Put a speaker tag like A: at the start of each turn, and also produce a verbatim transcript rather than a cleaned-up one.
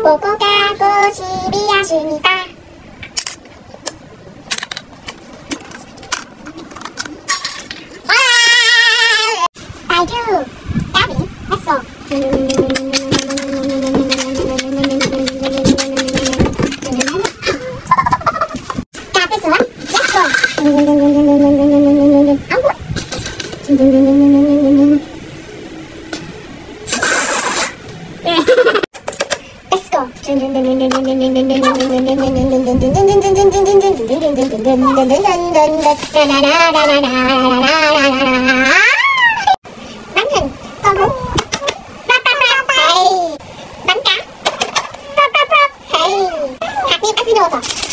A: ここがこしび休みか。I do. Abby, let's go. Cà phê sữa, let's go. Ống hút. Let's go. Bánh hình con bún. Hey. Bánh cá. Hey. Hạt nêm casino.